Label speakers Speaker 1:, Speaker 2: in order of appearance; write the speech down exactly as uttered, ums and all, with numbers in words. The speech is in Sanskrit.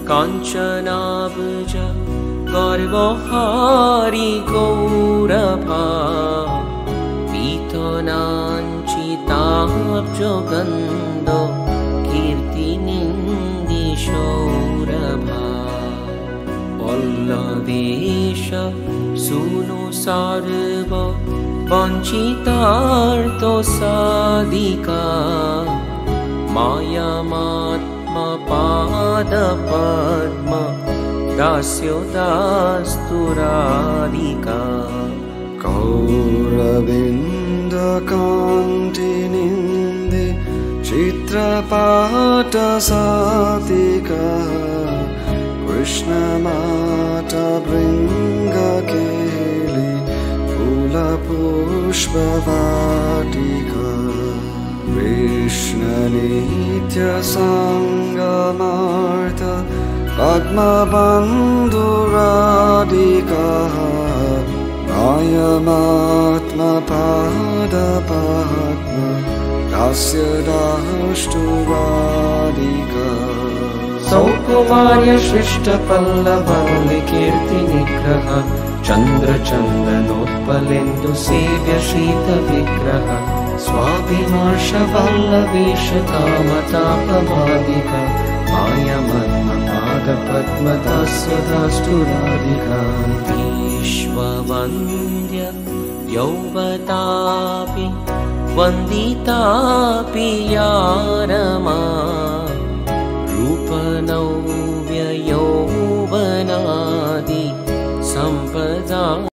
Speaker 1: काञ्चनाब्ज गर्वहारी गौरभा पीतनाञ्चिताब्जगन्ध कीर्तिनिन्दिशौरभा पल्लवेश सुनो सर्व वञ्चितार्तो साधिका मायामात्मा पादपद्म दास्यो दास्तु राधिका
Speaker 2: कौरविन्दकान्तिनिन्दे चित्रपाटसातिका कृष्णमाटभृङ्गकेली फूलपुष्पवाटिका कृष्णनित्यसङ्गमार्थ पद्मबन्धुराधिका नायमात्मपादपद्म दास्य दाष्टुराधिका
Speaker 1: सौकुमार्य शिष्टपल्लवल्लिकीर्तिनिग्रह चन्द्रचन्दनोत्पलेन्दु सेव्य शीतविग्रह स्वाभिमर्शवल्लवेशकामतापबाधिका मायमन्मपादपद्मदास्य दाष्टुराधिका विश्ववन्द्य यौवतापि वन्दितापि या